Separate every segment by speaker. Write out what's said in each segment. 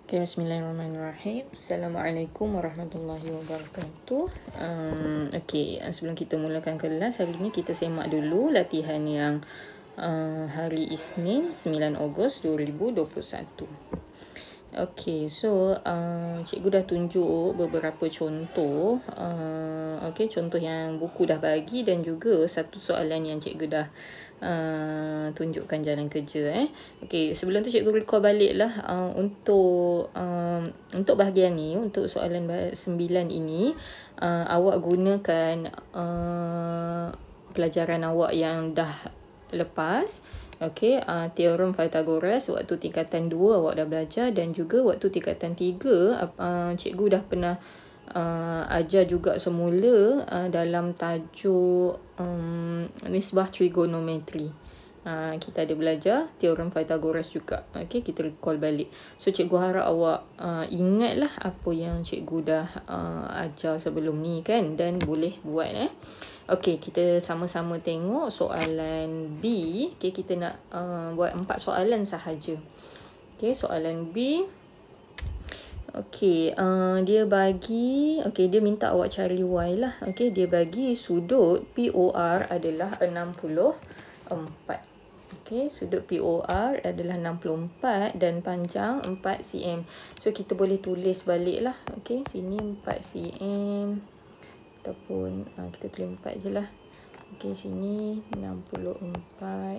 Speaker 1: Okay, bismillahirrahmanirrahim. Assalamualaikum warahmatullahi wabarakatuh. Sebelum kita mulakan kelas, hari ini kita semak dulu latihan yang hari Isnin 9 Ogos 2021. Cikgu dah tunjuk beberapa contoh. Contoh yang buku dah bagi dan juga satu soalan yang cikgu dah tunjukkan jalan kerja. Sebelum tu cikgu recall balik lah untuk bahagian ni, untuk soalan 9 ini, awak gunakan pelajaran awak yang dah lepas. Teorem Pythagoras waktu tingkatan 2 awak dah belajar, dan juga waktu tingkatan 3 cikgu dah pernah ajar juga semula dalam tajuk nisbah trigonometri. Kita ada belajar teorem Pythagoras juga. Kita recall balik. So cikgu harap awak ingatlah apa yang cikgu dah ajar sebelum ni kan, dan boleh buat. Kita sama-sama tengok soalan B. Kita nak buat 4 soalan sahaja. Soalan B. Dia bagi, dia minta awak cari Y lah. Dia bagi sudut POR adalah 64. Sudut POR adalah 64 dan panjang 4 cm. So kita boleh tulis balik lah. Sini 4 cm. Ataupun kita tulis 4 je lah. Sini 64.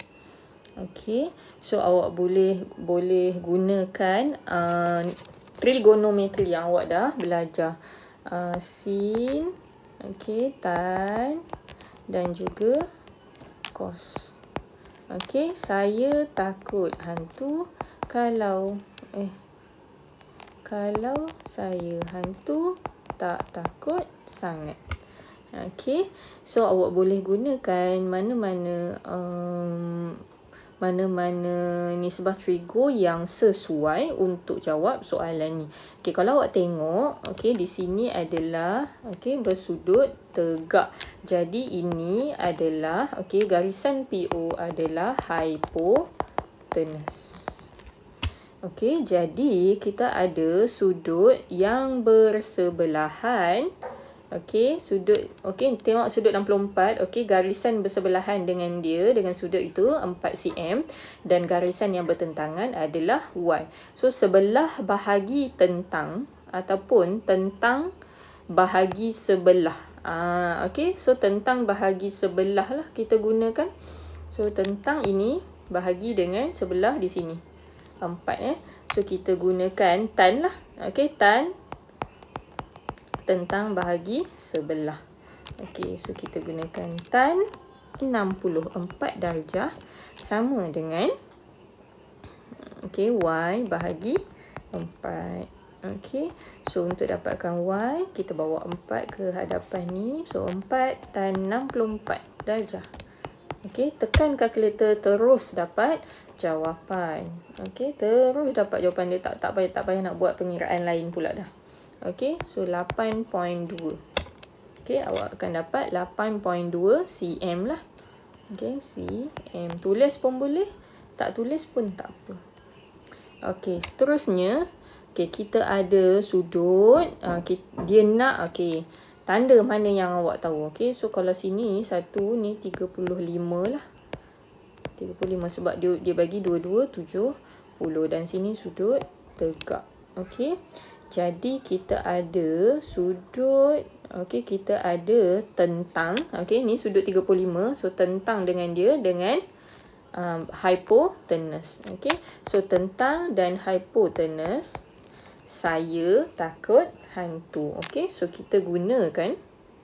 Speaker 1: So awak boleh gunakan trigonometri yang awak dah belajar. Sin, tan dan juga cos. Saya takut hantu kalau saya hantu tak takut sangat. So awak boleh gunakan mana-mana nisbah trigo yang sesuai untuk jawab soalan ni. Kalau awak tengok, di sini adalah bersudut tegak. Jadi ini adalah garisan PO adalah hypotenuse. Jadi kita ada sudut yang bersebelahan. Tengok sudut 64. Garisan bersebelahan dengan dia, dengan sudut itu 4 cm, dan garisan yang bertentangan adalah Y. So sebelah bahagi tentang ataupun tentang bahagi sebelah. So tentang bahagi sebelah lah kita gunakan. So tentang ini bahagi dengan sebelah di sini 4. So kita gunakan tan lah. Tan tentang bahagi sebelah. So kita gunakan tan 64 darjah sama dengan Y bahagi 4. So untuk dapatkan Y, kita bawa 4 ke hadapan ni. So 4 tan 64 darjah. Tekan kalkulator, terus dapat jawapan. Terus dapat jawapan dia. Tak payah nak buat pengiraan lain pula dah. So 8.2. Awak akan dapat 8.2 cm lah. cm. Tulis pun boleh, tak tulis pun tak apa. Seterusnya, kita ada sudut. Dia nak tanda mana yang awak tahu. So kalau sini satu ni 35 lah. 35 sebab dia bagi 22 70, dan sini sudut tegak. Jadi kita ada sudut, kita ada tentang, ni sudut 35. So tentang dengan dia dengan hypotenuse. So tentang dan hypotenuse. Saya takut hantu. So kita gunakan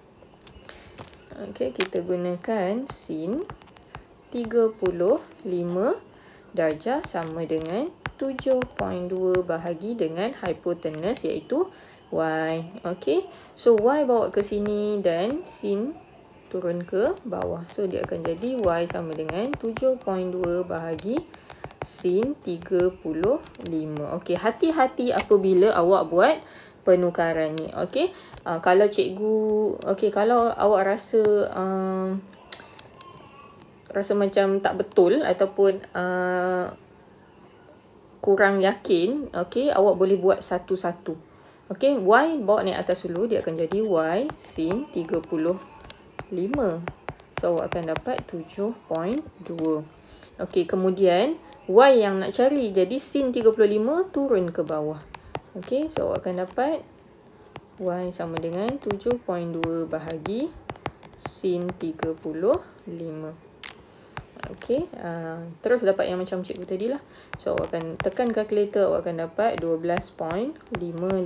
Speaker 1: sin 35 darjah sama dengan 7.2 bahagi dengan hypotenuse, iaitu Y. So Y bawa ke sini dan sin turun ke bawah. So dia akan jadi Y sama dengan 7.2 bahagi sin 35. Hati-hati apabila awak buat penukaran ni. Kalau cikgu, kalau awak rasa macam tak betul ataupun kurang yakin, okey, awak boleh buat satu-satu. Okey, Y bawa naik atas dulu, dia akan jadi Y sin 35. So, awak akan dapat 7.2. Okey, kemudian Y yang nak cari, jadi sin 35 turun ke bawah. Okey, so awak akan dapat Y sama dengan 7.2 bahagi sin 35. Okey, terus dapat yang macam cikgu tadi lah. So, awak akan tekan kalkulator, awak akan dapat 12.55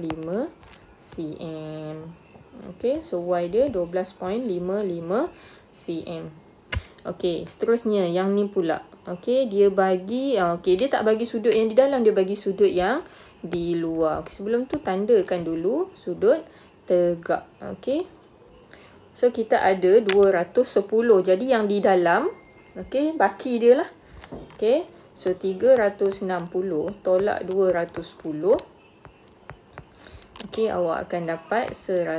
Speaker 1: cm. Okey, so Y dia 12.55 cm. Okey, seterusnya yang ni pula. Okey, dia bagi, dia tak bagi sudut yang di dalam, dia bagi sudut yang di luar. Sebelum tu tandakan dulu sudut tegak. Okey. So, kita ada 210. Jadi, yang di dalam, okey, baki dia lah. Okey. So, 360 tolak 210. Okey, awak akan dapat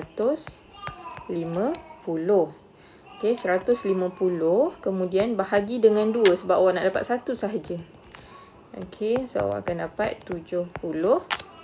Speaker 1: 150. Okey, 150. Kemudian, bahagi dengan 2 sebab awak nak dapat 1 sahaja. Okey, so awak akan dapat 75.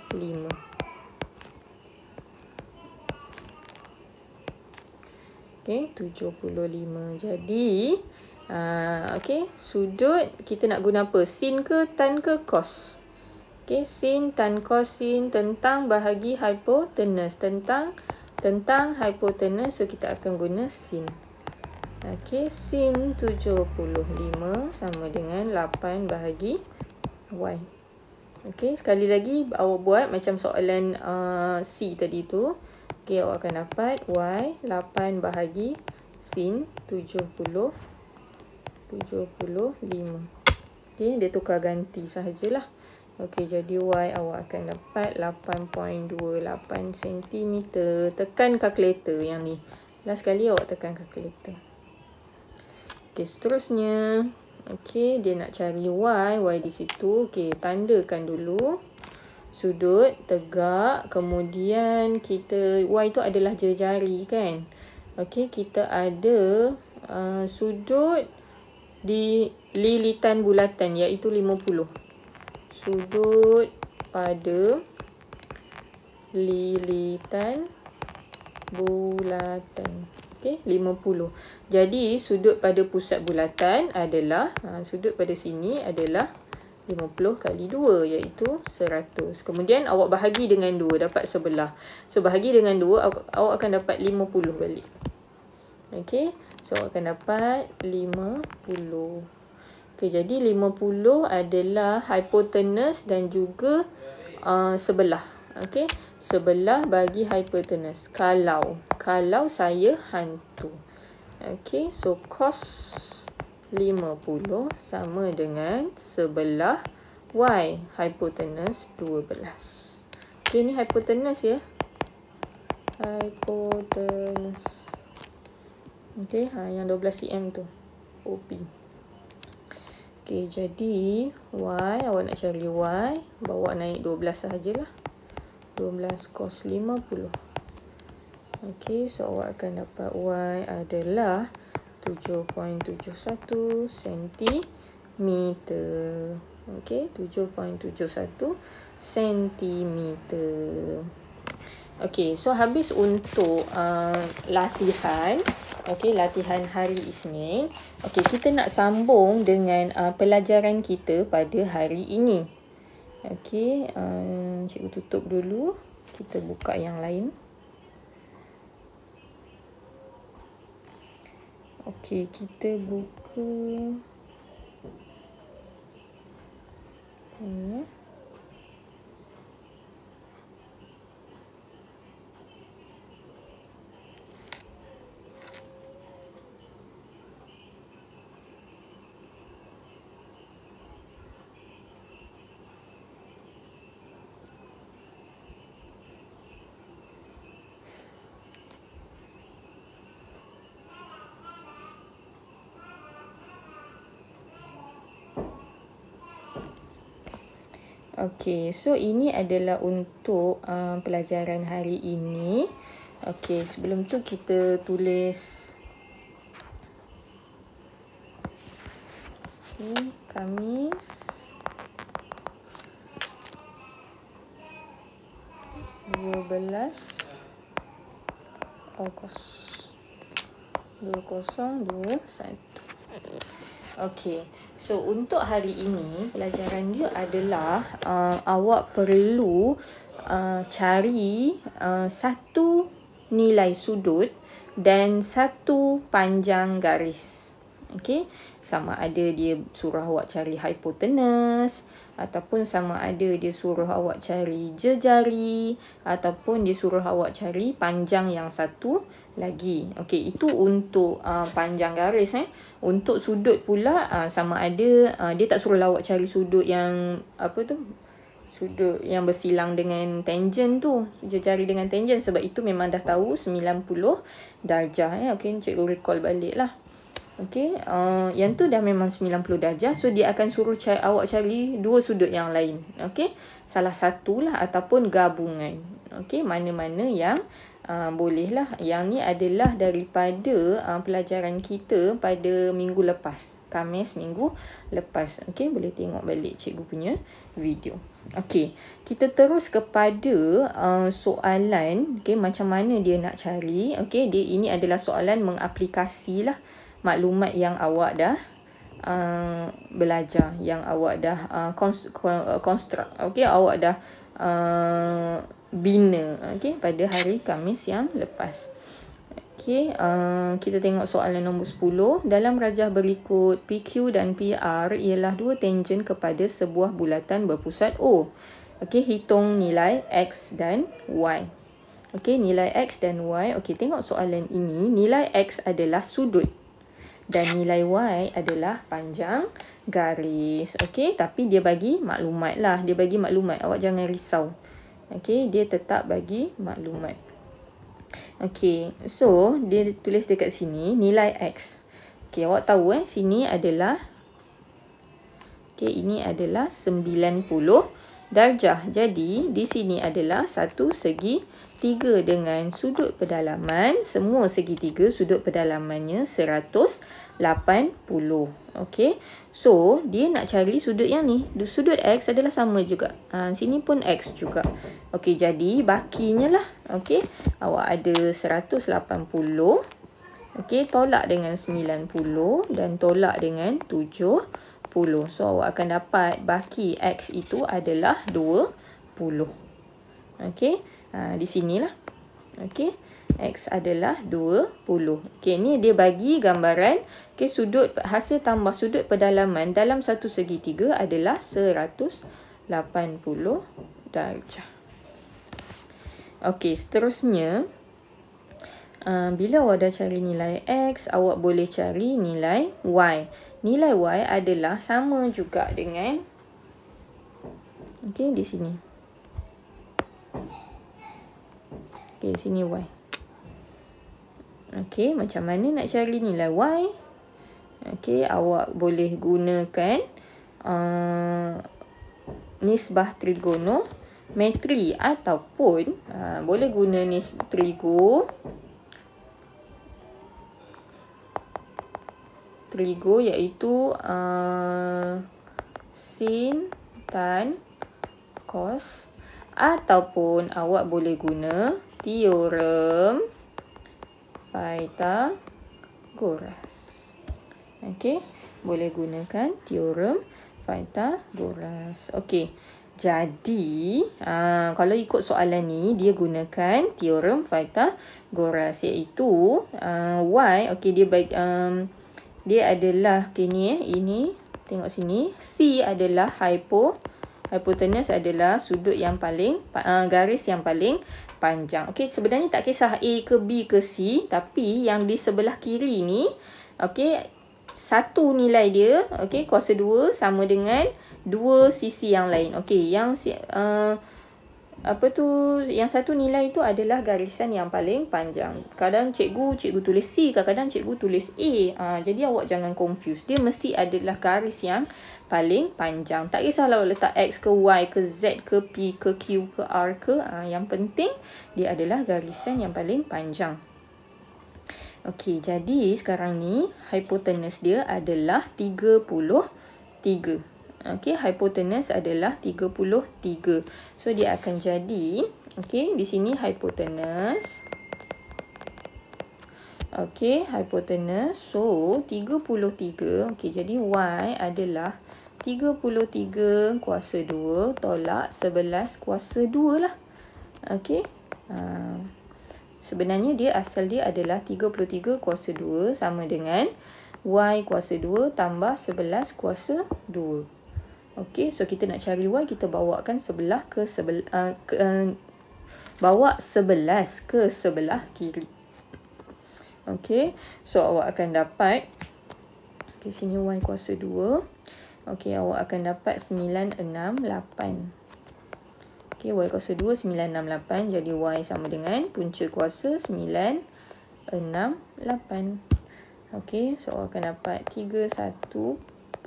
Speaker 1: Okey, 75. Jadi, okey, sudut kita nak guna apa? Sin ke, tan ke, cos? Okey, sin, tan, cos, sin, tentang bahagi hipotenus. Tentang hipotenus, so kita akan guna sin. Okey, sin 75 sama dengan 8 bahagi Y. Okey, sekali lagi awak buat macam soalan C tadi tu. Okey, awak akan dapat Y 8 bahagi sin 75. Okey, dia tukar ganti sahajalah. Okey, jadi Y awak akan dapat 8.28 cm. Tekan kalkulator yang ni. Last sekali awak tekan kalkulator. Okey, seterusnya. Okey, dia nak cari Y di situ. Okey, tandakan dulu sudut tegak. Kemudian kita, Y tu adalah jari kan. Okey, kita ada sudut di lilitan bulatan iaitu 50. Sudut pada lilitan bulatan. Okey, 50. Jadi, sudut pada pusat bulatan adalah, sudut pada sini adalah 50 kali 2 iaitu 100. Kemudian, awak bahagi dengan 2, dapat sebelah. So, bahagi dengan 2, awak akan dapat 50 balik. Okey, so awak akan dapat 50. Okey, jadi 50 adalah hipotenus dan juga sebelah. Okey, sebelah bagi hipotenus. Kalau saya hantu. Okey, so cos 50 sama dengan sebelah Y. Hipotenus 12. Okey, ni hipotenus ya. Hipotenus. Okey, yang 12 cm tu. OP. Okey, jadi Y, awak nak cari Y. Bawa naik 12 sahajalah. 12 cos 50. Okey, so awak akan dapat Y adalah 7.71 cm. Okey, 7.71 cm. Okey, so habis untuk latihan. Okey, latihan hari Isnin. Okey, kita nak sambung dengan pelajaran kita pada hari ini. Okey, cikgu tutup dulu. Kita buka yang lain. Okey, kita buka ini. Okey, so ini adalah untuk pelajaran hari ini. Okey, sebelum tu kita tulis. Okey, Khamis Ogos 2021. Okey. So untuk hari ini pelajaran dia adalah awak perlu cari satu nilai sudut dan satu panjang garis. Okey, sama ada dia suruh awak cari hipotenus ataupun sama ada dia suruh awak cari jejari ataupun dia suruh awak cari panjang yang satu lagi. Okey, itu untuk panjang garis. Untuk sudut pula sama ada dia tak suruh awak cari sudut yang sudut yang bersilang dengan tangent tu, jejari dengan tangent, sebab itu memang dah tahu 90 darjah. Okey, cikgu recall balik lah. Okey, yang tu dah memang 90 darjah. So dia akan suruh awak cari dua sudut yang lain. Okey, salah satu lah ataupun gabungan. Okey, mana-mana yang boleh lah. Yang ni adalah daripada pelajaran kita pada minggu lepas, Khamis minggu lepas. Okey, boleh tengok balik cikgu punya video. Okey, kita terus kepada soalan. Okey, macam mana dia nak cari. Okey, ini adalah soalan mengaplikasi lah maklumat yang awak dah belajar, yang awak dah construct. Okey, awak dah bina pada hari Khamis yang lepas. Okey, kita tengok soalan nombor 10. Dalam rajah berikut, PQ dan PR ialah dua tangent kepada sebuah bulatan berpusat O. Okey, hitung nilai X dan Y. Okey, nilai X dan Y. Okey, tengok soalan ini. Nilai X adalah sudut dan nilai Y adalah panjang garis. Okey, tapi dia bagi maklumat lah. Dia bagi maklumat. Awak jangan risau. Okey, dia tetap bagi maklumat. Okey, so dia tulis dekat sini nilai X. Okey, awak tahu sini adalah ini adalah 90 darjah. Jadi di sini adalah satu segi 3 dengan sudut pedalaman, semua segitiga sudut pedalamannya 180. Okey, so dia nak cari sudut yang ni. Sudut X adalah sama juga. Sini pun X juga. Okey, jadi bakinya lah. Okey, awak ada 180. Okey, tolak dengan 90 dan tolak dengan 70. So awak akan dapat baki X itu adalah 20. Okey, di sinilah. Okey, X adalah 20. Okey, ni dia bagi gambaran. Okey, hasil tambah sudut pedalaman dalam satu segitiga adalah 180 darjah. Okey, seterusnya bila awak dah cari nilai X, awak boleh cari nilai Y. Nilai Y adalah sama juga dengan di sini. Okey, sini Y. Okey, macam mana nak cari nilai Y? Okey, awak boleh gunakan nisbah trigonometri ataupun boleh guna nisbah trigo iaitu sin, tan, cos, ataupun awak boleh guna teorem Pythagoras. Okey, boleh gunakan teorem Pythagoras. Okey, jadi kalau ikut soalan ni dia gunakan teorem Pythagoras iaitu Y. Okey, dia adalah ini tengok sini, C adalah hypotenuse adalah sudut yang paling garis yang paling panjang. Okey, sebenarnya tak kisah A ke B ke C, tapi yang di sebelah kiri ni satu nilai dia kuasa 2 sama dengan dua sisi yang lain. Okey, yang yang satu nilai itu adalah garisan yang paling panjang. Kadang cikgu tulis C, kadang-kadang cikgu tulis A. Jadi awak jangan confuse. Dia mesti adalah garis yang paling panjang. Tak kisahlah awak letak X ke Y ke Z ke P ke Q ke R ke. Yang penting dia adalah garisan yang paling panjang. Okey, jadi sekarang ni hipotenus dia adalah 33. Okey, hipotenus adalah 33. So dia akan jadi Okey, di sini hypotenuse. Okey, hypotenuse. So, 33. Okey, jadi Y adalah 33 kuasa 2 tolak 11 kuasa 2 lah. Okey. Sebenarnya asal dia adalah 33 kuasa 2 sama dengan Y kuasa 2 tambah 11 kuasa 2. Okey, so kita nak cari Y, kita bawakan bawa 11 ke sebelah kiri. Okey, so awak akan dapat, sini Y kuasa 2. Okey, awak akan dapat 968. Okay, Y kuasa 2, 968. Jadi Y sama dengan punca kuasa 968. Okay, so awak akan dapat 3111.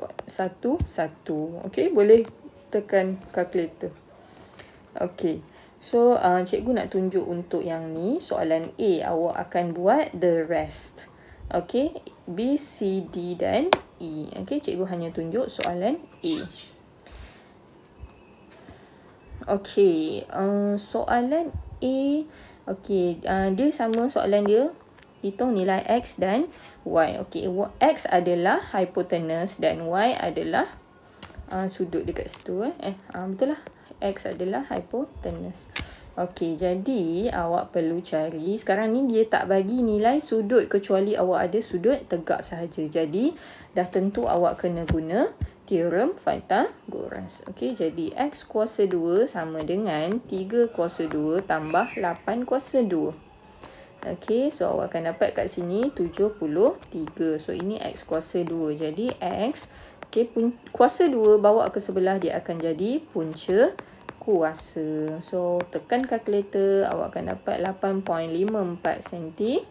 Speaker 1: Okay, boleh tekan kalkulator. Okay, so cikgu nak tunjuk untuk yang ni, soalan A, awak akan buat the rest. Okay, B, C, D dan E. Okay, cikgu hanya tunjuk soalan A. Okey, soalan A, okey, dia sama soalan dia. Hitung nilai X dan Y. Okey, X adalah hypotenuse dan Y adalah sudut dekat situ. Betul lah. X adalah hypotenuse. Okey, jadi awak perlu cari. Sekarang ni dia tak bagi nilai sudut kecuali awak ada sudut tegak sahaja. Jadi, dah tentu awak kena guna teorem Pythagoras. Okey, jadi X kuasa 2 sama dengan 3 kuasa 2 tambah 8 kuasa 2. Okey, so awak akan dapat kat sini 73. So, ini X kuasa 2. Jadi, X, okey, kuasa 2 bawa ke sebelah, dia akan jadi punca kuasa. So, tekan kalkulator, awak akan dapat 8.54 cm.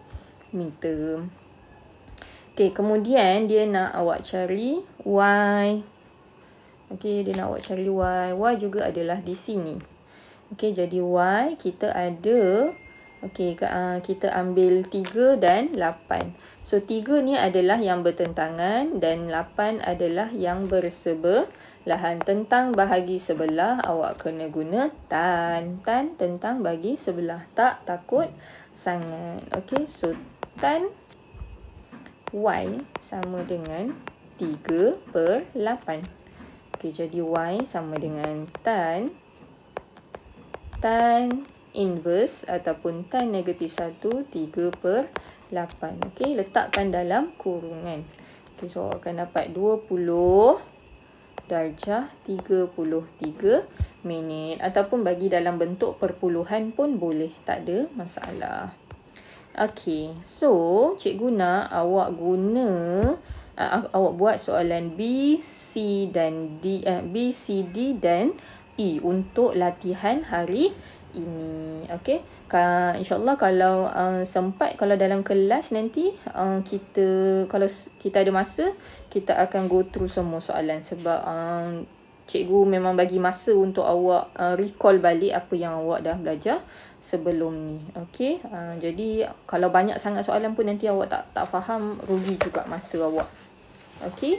Speaker 1: Okey, kemudian dia nak awak cari Y. Okey, dia nak awak cari Y. Y juga adalah di sini. Okey, jadi Y kita ada, okey, kita ambil 3 dan 8. So, 3 ni adalah yang bertentangan dan 8 adalah yang bersebelahan. Tentang bahagi sebelah, awak kena guna tan. Tan tentang bagi sebelah. Tak takut sangat. Okey, so tan Y sama dengan 3/8. Okey, jadi Y sama dengan tan inverse ataupun tan negatif 1, 3/8. Okey, letakkan dalam kurungan. Okey, so akan dapat 20 darjah 33 minit. Ataupun bagi dalam bentuk perpuluhan pun boleh. Tak ada masalah. Okey, so cikgu nak awak awak buat soalan B, C, D dan E untuk latihan hari ini. Okey, InsyaAllah kalau sempat, kalau dalam kelas nanti kalau kita ada masa, kita akan go through semua soalan sebab cikgu memang bagi masa untuk awak recall balik apa yang awak dah belajar sebelum ni. Okey, jadi kalau banyak sangat soalan pun nanti awak tak faham, rugi juga masa awak. Okey.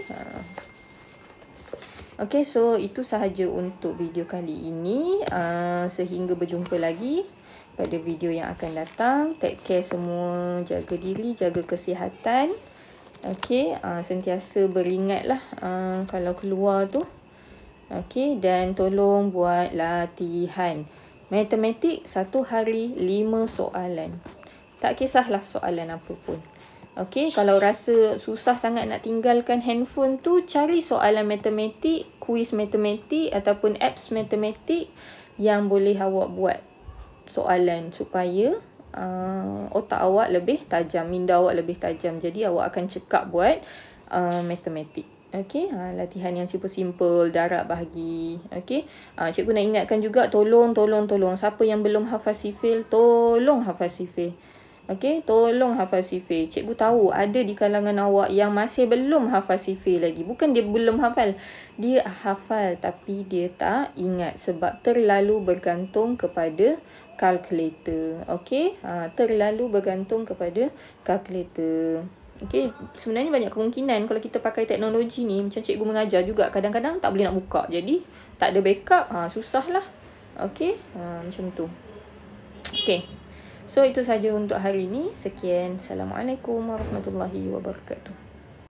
Speaker 1: Okey, so itu sahaja untuk video kali ini. Sehingga berjumpa lagi pada video yang akan datang. Take care semua, jaga diri, jaga kesihatan. Okey, sentiasa beringatlah kalau keluar tu. Okey, dan tolong buat latihan matematik 1 hari 5 soalan. Tak kisahlah soalan apa pun. Okey, kalau rasa susah sangat nak tinggalkan handphone tu, cari soalan matematik, kuis matematik ataupun apps matematik yang boleh awak buat soalan supaya otak awak lebih tajam, minda awak lebih tajam. Jadi awak akan cekap buat matematik. Okey, latihan yang simple-simple, darab bahagi. Okey, cikgu nak ingatkan juga, tolong. Siapa yang belum hafal sifil, tolong hafal sifil. Okey, tolong hafal sifil. Cikgu tahu ada di kalangan awak yang masih belum hafal sifil lagi. Bukan dia belum hafal, dia hafal tapi dia tak ingat sebab terlalu bergantung kepada kalkulator. Okey, terlalu bergantung kepada kalkulator. Okey, sebenarnya banyak kemungkinan kalau kita pakai teknologi ni, macam cikgu mengajar juga, kadang-kadang tak boleh nak buka. Jadi, tak ada backup, susahlah. Okey, macam tu. Okay. So itu saja untuk hari ini. Sekian. Assalamualaikum warahmatullahi wabarakatuh.